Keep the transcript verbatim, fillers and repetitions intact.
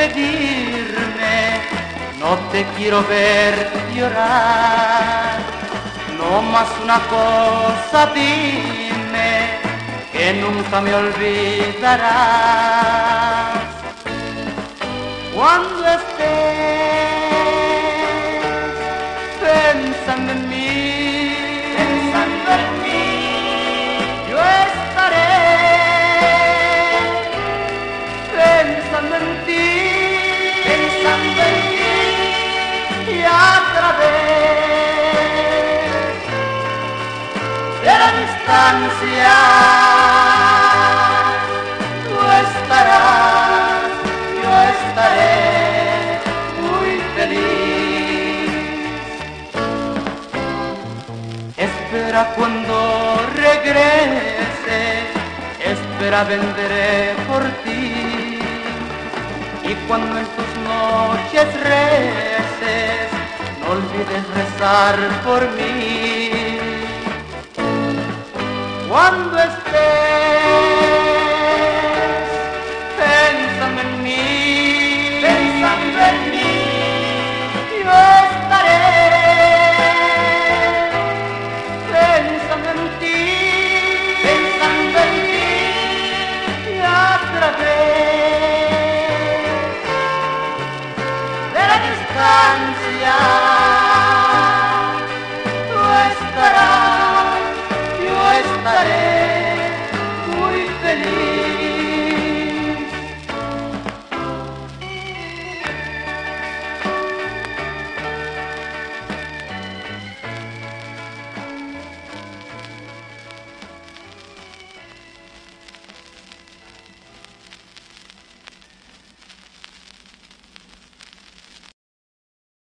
despedirme, no te quiero ver llorar. No más una cosa dime, que nunca me olvidarás. Cuando estés pensando en mí, pensando en mí, yo estaré pensando en ti, pensando en ti, y a través de la distancia tú estarás, yo estaré muy feliz. Espera cuando regrese, espera vendré por ti. Y cuando en tus noches reces, no olvides rezar por mí. Cuando estés